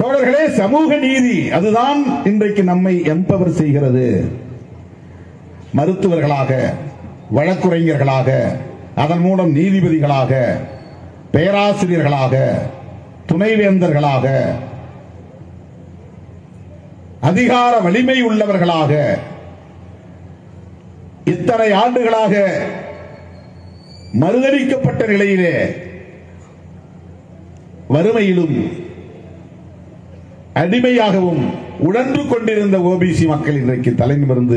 தோழர்களே, சமூக நீதி அதுதான் இன்றைக்கு நம்மை எம்பவர் செய்கிறது. மருத்துவர்களாக, வழக்குரைஞர்களாக, அதன் மூலம் நீதிபதிகளாக, பேராசிரியர்களாக, துணைவேந்தர்களாக, அதிகார வலிமை உள்ளவர்களாக இத்தனை ஆண்டுகளாக மறுதலிக்கப்பட்ட நிலையிலே வறுமையிலும் அடிமையாகவும் உழன்று கொண்டிருந்த ஓபிசி மக்கள் இன்றைக்கு தலைநிமிர்ந்து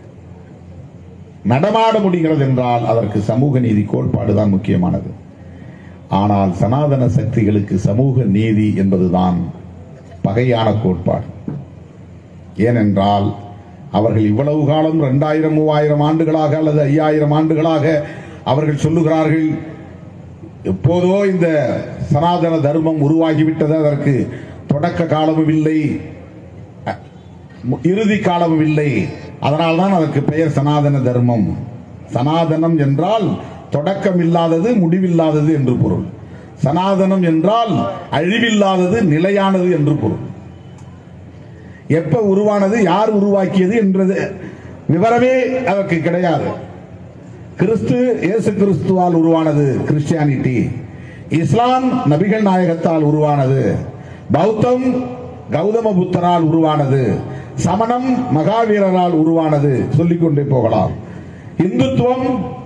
நடமாட முடிகிறது என்றால் அதற்கு சமூக நீதி கோட்பாடுதான் முக்கியமானது. ஆனால் சனாதன சக்திகளுக்கு சமூக நீதி என்பதுதான் பகையான கோட்பாடு. ஏனென்றால் அவர்கள் இவ்வளவு காலம் 2000 3000 ஆண்டுகளாக அல்லது 5000 ஆண்டுகளாக அவர்கள் சொல்லுகிறார்கள், எப்போதோ இந்த சனாதன தர்மம் உருவாகிவிட்டது, அதற்கு தொடக்க காலமும் இல்லை, இறுதி காலமும் இல்லை, அதனால்தான் அதற்கு பெயர் சனாதன தர்மம். சனாதனம் என்றால் தொடக்கம் இல்லாதது, முடிவில்லாதது என்று பொருள். சனாதனம் என்றால் அழிவில்லாதது, நிலையானது என்று பொருள். எப்ப உருவானது, யார் உருவாக்கியது என்றது விவரமே அதற்கு கிடையாது. இயேசு கிறிஸ்துவால் உருவானது கிறிஸ்டியானிட்டி, இஸ்லாம் நபிகள் நாயகத்தால் உருவானது, பௌத்தம் கௌதம புத்தரால் உருவானது, சமணம் மகாவீரரால் உருவானது, சொல்லிக்கொண்டே போகலாம். இந்துத்துவம்,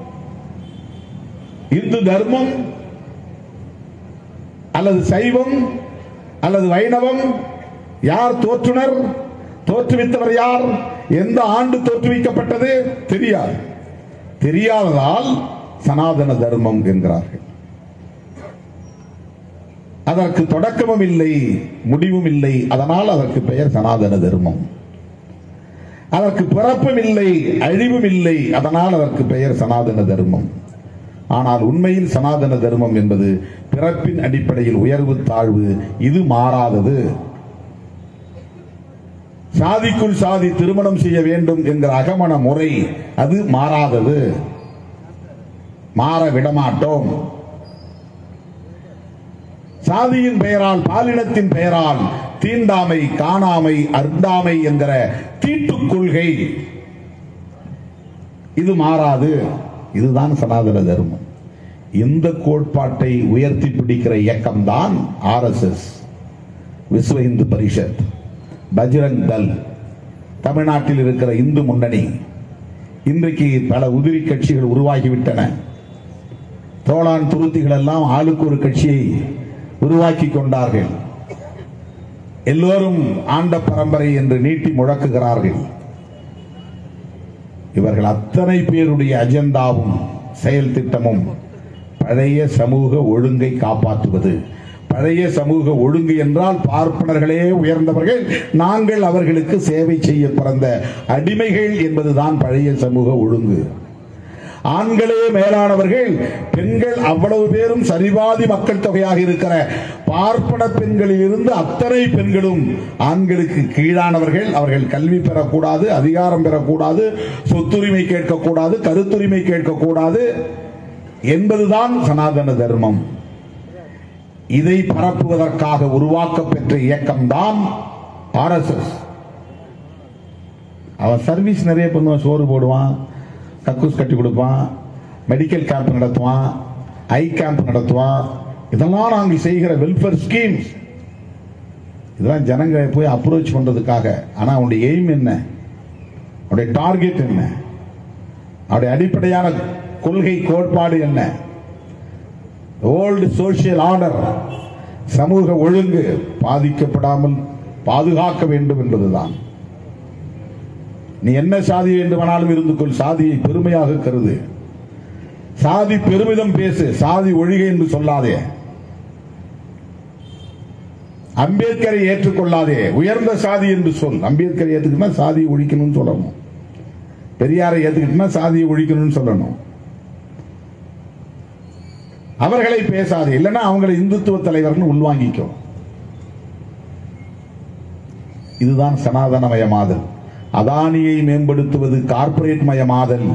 இந்து தர்மம் அல்லது சைவம் அல்லது வைணவம் யார் தோற்றுனர், தோற்றுவித்தவர் யார், எந்த ஆண்டு தோற்றுவிக்கப்பட்டது தெரியாது. தெரியாததால் சனாதன தர்மம் என்கிறார்கள். அதற்கு தொடக்கமும் இல்லை, முடிவும் இல்லை, அதனால் அதற்கு பெயர் சனாதன தர்மம். அதற்கு பிறப்பும் இல்லை, அழிவும் இல்லை, அதனால் அதற்கு பெயர் சனாதன தர்மம். ஆனால் உண்மையில் சனாதன தர்மம் என்பது பிறப்பின் அடிப்படையில் உயர்வு தாழ்வு, இது மாறாதது. சாதிக்குள் சாதி திருமணம் செய்ய வேண்டும் என்கிற அகமண முறை அது மாறாதது, மாற விடமாட்டோம். சாதியின் பெயரால், பாலினத்தின் பெயரால் தீண்டாமை, காணாமை, அர்த்தாமை என்கிற தீட்டுக் கொள்கை இது மாறாது. இதுதான் சனாதன தர்மம். இந்த கோட்பாட்டை உயர்த்தி பிடிக்கிற இயக்கம் தான் RSS, விஸ்வ இந்து பரிஷத், பஜ்ரங் தள், தமிழ்நாட்டில் இருக்கிற இந்து முன்னணி. இன்றைக்கு பல உதிரி கட்சிகள் உருவாகிவிட்டன. தோளான் துருத்திகள் எல்லாம் ஆளுக்கு ஒரு கட்சியை உருவாக்கி கொண்டார்கள். எல்லோரும் ஆண்ட பரம்பரை என்று நீட்டி முழக்குகிறார்கள். இவர்கள் அத்தனை பேருடைய அஜெண்டாவும் செயல் திட்டமும் பழைய சமூக ஒழுங்கை காப்பாற்றுவது. பழைய சமூக ஒழுங்கு என்றால் பார்ப்பனர்களே உயர்ந்தவர்கள், நாங்கள் அவர்களுக்கு சேவை செய்ய பிறந்த அடிமைகள் என்பதுதான் பழைய சமூக ஒழுங்கு. ஆண்களே மேலானவர்கள், பெண்கள் அவ்வளவு பேரும் சரிபாதி மக்கள் தொகையாக இருக்கிற பார்ப்பன பெண்களில் இருந்து அத்தனை பெண்களும் ஆண்களுக்கு கீழானவர்கள். அவர்கள் கல்வி பெறக்கூடாது, அதிகாரம் பெறக்கூடாது, சொத்துரிமை கேட்கக்கூடாது, கருத்துரிமை கேட்கக்கூடாது என்பதுதான் சனாதன தர்மம். இதை பரப்புவதற்காக உருவாக்கப்பெற்ற இயக்கம்தான் RSS. அவன் சர்வீஸ் நிறைய பண்ணுவான், சோறு போடுவான், கக்கூஸ் கட்டி கொடுப்பான், மெடிக்கல் கேம்ப் நடத்துவான், ஐ கேம்ப் நடத்துவான். இதெல்லாம் நாங்கள் செய்கிற வெல்ஃபேர் ஸ்கீம்ஸ். இதெல்லாம் ஜனங்களை போய் அப்ரோச் பண்றதுக்காக. ஆனா அவனுடைய எய்ம் என்ன, அவருடைய டார்கெட் என்ன, அவருடைய அடிப்படையான கொள்கை கோட்பாடு என்ன? ஓல்டு சோசியல் ஆர்டர், சமூக ஒழுங்கு பாதிக்கப்படாமல் பாதுகாக்க வேண்டும் என்பதுதான். நீ என்ன சாதி வேண்டுமானாலும் இருந்து கொள், சாதியை பெருமையாக கருது, சாதி பெருமிதம் பேசு, சாதி ஒழிக என்று சொல்லாதே, அம்பேத்கரை ஏற்றுக்கொள்ளாதே, உயர்ந்த சாதி என்று சொல். அம்பேத்கரை ஏற்றுக்கிட்டா சாதியை ஒழிக்கணும்னு சொல்லணும், பெரியாரை ஏற்றுக்கிட்டா சாதியை ஒழிக்கணும்னு சொல்லணும். அவர்களை பேசாது, இல்லைன்னா அவங்களை இந்துத்துவ தலைவர்கள் உள்வாங்கிக்கும். இதுதான் சனாதனமயமாதல். அதானியை மேம்படுத்துவது கார்ப்பரேட் மயமாதல்.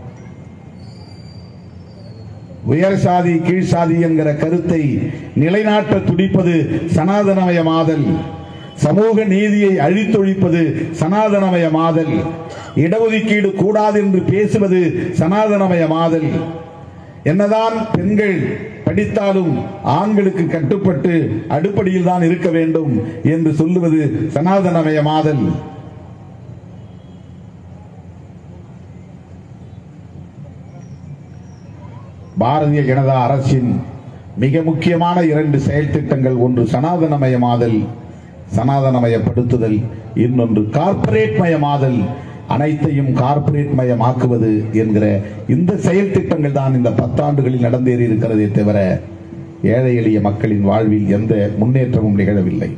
உயர் சாதி கீழ் சாதி என்கிற கருத்தை நிலைநாட்ட துடிப்பது சனாதனமயமாதல். சமூக நீதியை அழித்தொழிப்பது சனாதனமயமாதல், இடஒதுக்கீடு கூடாது என்று பேசுவது சனாதனமயமாதல், என்னதான் பெண்கள் படித்தாலும் ஆண்களுக்கு கட்டுப்பட்டு அடிப்படையில் தான் இருக்க வேண்டும் என்று சொல்லுவது சனாதனமயமாதல். பாரதிய ஜனதா அரசின் மிக முக்கியமான 2 செயல் திட்டங்கள், ஒன்று சனாதனமயமாதல், சனாதனமயப்படுத்துதல், இன்னொன்று கார்ப்பரேட் மயமாதல், அனைத்தையும் கார்ப்பரேட் மயமாக்குவது என்கிற இந்த செயல் திட்டங்கள் தான் இந்த 10 ஆண்டுகளில் நடந்தேறி இருக்கிறதே தவிர ஏழை எளிய மக்களின் வாழ்வில் எந்த முன்னேற்றமும் நிகழவில்லை.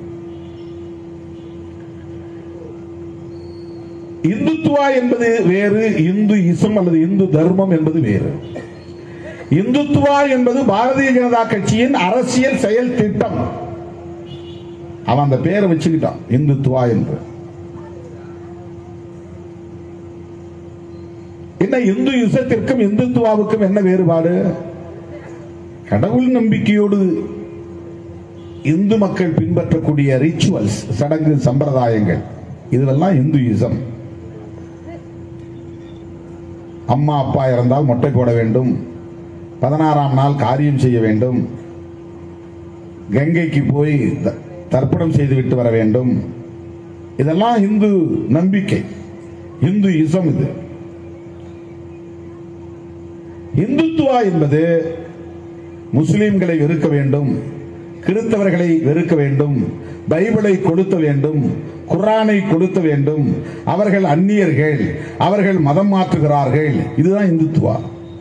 இந்துத்துவா என்பது வேறு, இந்து இசம் அல்லது இந்து தர்மம் என்பது வேறு. இந்துத்துவா என்பது பாரதிய ஜனதா கட்சியின் அரசியல் செயல் திட்டம். அவன் அந்த பேரை வச்சுக்கிட்டான் இந்துத்துவா என்று. என்ன இந்து இசத்திற்கும் இந்துத்துவாவுக்கும் என்ன வேறுபாடு? கடவுள் நம்பிக்கையோடு இந்து மக்கள் பின்பற்றக்கூடிய ரிச்சுவல்ஸ், சடங்கு சம்பிரதாயங்கள், இதுவெல்லாம் இந்துயிசம். அம்மா அப்பா இறந்தால் மொட்டை போட வேண்டும், 16ஆம் நாள் காரியம் செய்ய வேண்டும், கங்கைக்கு போய் தர்ப்பணம் செய்துவிட்டு வர வேண்டும். இதெல்லாம் இந்து நம்பிக்கை, இந்து இசம். இது இந்துத்துவா என்பது முஸ்லிம்களை வெறுக்க வேண்டும், கிறிஸ்தவர்களை வெறுக்க வேண்டும், பைபிளை கொடுத்த வேண்டும், குர்ஆனை கொடுத்த வேண்டும், அவர்கள் அந்நியர்கள், அவர்கள் மதம் மாற்றுகிறார்கள். இதுதான் இந்துத்துவா.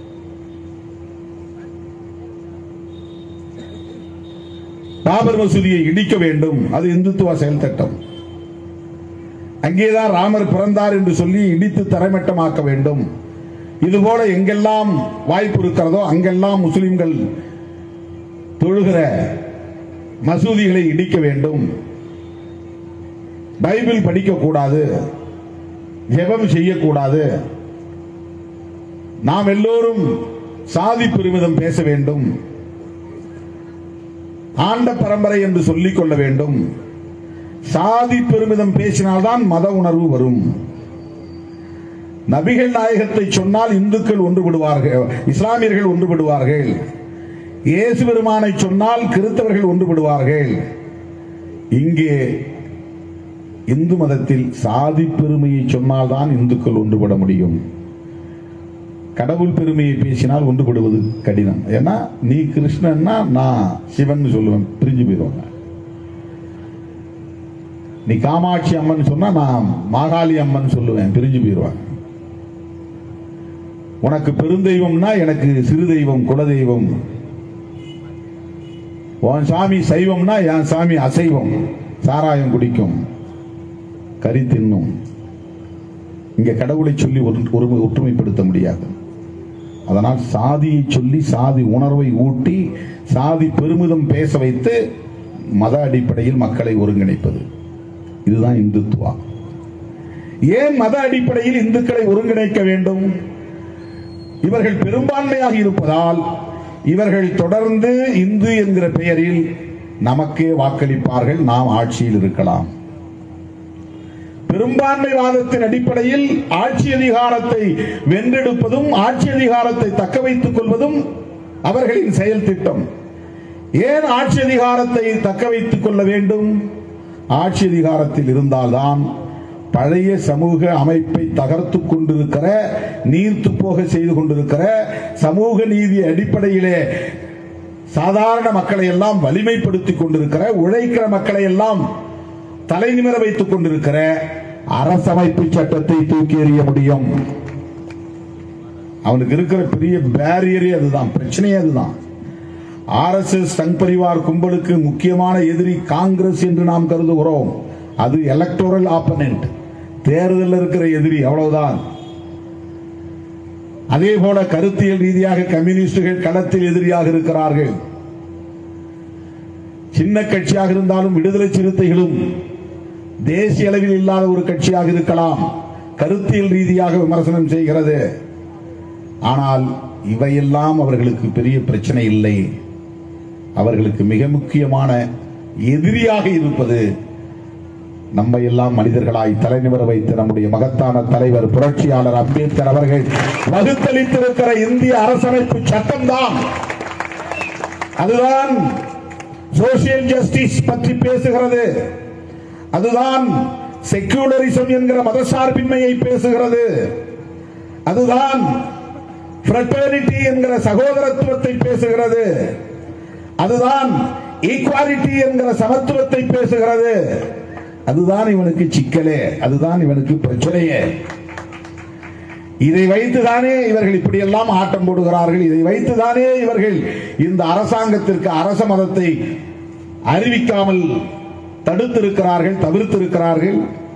பாபர் மசூதியை இடிக்க வேண்டும், அது இந்துத்துவா செயல் திட்டம். அங்கேதான் ராமர் பிறந்தார் என்று சொல்லி இடித்து தரைமட்டமாக்க வேண்டும். இதுபோல எங்கெல்லாம் வாய்ப்பு இருக்கிறதோ அங்கெல்லாம் முஸ்லிம்கள் தொழுகிற மசூதிகளை இடிக்க வேண்டும், பைபிள் படிக்க கூடாது, ஜெபம் செய்யக்கூடாது, நாம் எல்லோரும் சாதி பெருமிதம் பேச வேண்டும், ஆண்ட பரம்பரை என்று சொல்லிக் கொள்ள வேண்டும். சாதி பெருமிதம் பேசினால்தான் மத உணர்வு வரும். நபிகள் நாயகத்தை சொன்னால் இந்துக்கள் ஒன்றுபடுவார்கள், இஸ்லாமியர்கள் ஒன்றுபடுவார்கள். இயேசு பெருமானை சொன்னால் கிறிஸ்தவர்கள் ஒன்றுபடுவார்கள். இங்கே இந்து மதத்தில் சாதி பெருமையை சொன்னால்தான் இந்துக்கள் ஒன்றுபட முடியும். கடவுள் பெருமையை பேசினால் ஒன்றுபடுவது கடினம். ஏன்னா நீ கிருஷ்ணன்னா நான் சிவன் சொல்லுவேன், பிரிஞ்சு போயிடுவாங்க. நீ காமாட்சி அம்மன் சொன்னா நான் மாகாளி அம்மன் சொல்லுவேன், பிரிஞ்சு போயிடுவாங்க. உனக்கு பெருந்தெய்வம்னா எனக்கு சிறு தெய்வம், குலதெய்வம். உன் சாமி சைவம்னா என் சாமி அசைவம், சாராயம் குடிக்கும், கறி தின்னும். இங்க கடவுளை சொல்லி ஒற்றுமைப்படுத்த முடியாது. அதனால் சாதியை சொல்லி சாதி உணர்வை ஊட்டி சாதி பெருமிதம் பேச வைத்து மத அடிப்படையில் மக்களை ஒருங்கிணைப்பது, இதுதான் இந்துத்துவா. ஏன் மத அடிப்படையில் இந்துக்களை ஒருங்கிணைக்க வேண்டும்? இவர்கள் பெரும்பான்மையாக இருப்பதால் இவர்கள் தொடர்ந்து இந்து என்கிற பெயரில் நமக்கே வாக்களிப்பார்கள், நாம் ஆட்சியில் இருக்கலாம். பெரும்பான்மைவாதத்தின் அடிப்படையில் ஆட்சி அதிகாரத்தை வென்றெடுப்பதும் ஆட்சி அதிகாரத்தை தக்க வைத்துக் கொள்வதும் அவர்களின் செயல் திட்டம். ஏன் ஆட்சி அதிகாரத்தை தக்க வைத்துக் கொள்ள வேண்டும்? ஆட்சி அதிகாரத்தில் இருந்தால்தான் பழைய சமூக அமைப்பை தகர்த்து கொண்டிருக்கிற, நீர்த்து போக செய்து கொண்டிருக்கிற, சமூக நீதி அடிப்படையிலே சாதாரண மக்களை எல்லாம் வலிமைப்படுத்திக் கொண்டிருக்கிற, உழைக்கிற மக்களை எல்லாம் தலைநிமிர வைத்துக் கொண்டிருக்கிற அரசமைப்பு சட்டத்தை தூக்கி எறிய முடியும். அவனுக்கு இருக்கிற பெரிய பேரியரே அதுதான், பிரச்சனையே அதுதான். RSS சங் பரிவார் கும்பலுக்கு முக்கியமான எதிரி காங்கிரஸ் என்று நாம் கருதுகிறோம். அது எலக்டோரல் ஆப்பனன்ட், தேர்தலில் இருக்கிற எதிரி, அவ்வளவுதான். அதே போல கருத்தியல் ரீதியாக கம்யூனிஸ்டுகள் களத்தில் எதிரியாக இருக்கிறார்கள். சின்ன கட்சியாக இருந்தாலும் விடுதலை சிறுத்தைகளும் தேசிய அளவில் இல்லாத ஒரு கட்சியாக இருக்கலாம், கருத்தியல் ரீதியாக விமர்சனம் செய்கிறது. ஆனால் இவையெல்லாம் அவர்களுக்கு பெரிய பிரச்சனை இல்லை. அவர்களுக்கு மிக முக்கியமான எதிரியாக இருப்பது நம்மை எல்லாம் மனிதர்களாய் தலைநிமிர வைத்து நம்முடைய மகத்தான தலைவர் புரட்சியாளர் அம்பேத்கர் அவர்கள் வகுத்தளித்திருக்கிற இந்திய அரசமைப்பு சட்டம்தான். அதுதான் சோசியல் ஜஸ்டிஸ் பற்றி பேசுகிறது. அதுதான் செக்யூலரிசம் என்கிற மதசார்பின்மையை பேசுகிறது. அதுதான் ஃப்ரெட்டர்னிட்டி என்கிற சகோதரத்துவத்தை பேசுகிறது. அதுதான் ஈக்வாலிட்டி என்கிற சமத்துவத்தை பேசுகிறது. அதுதான் இவனுக்கு சிக்கலே, அதுதான் இவனுக்கு பிரச்சனையே. இதை வைத்துதானே இவர்கள் இப்படியெல்லாம் ஆட்டம் போடுகிறார்கள். இதை வைத்துதானே இவர்கள் இந்த அரசாங்கத்திற்கு அரச மதத்தை அறிவிக்காமல் தடுத்திருக்கிறார்கள், தவிர்த்திருக்கிறார்கள்.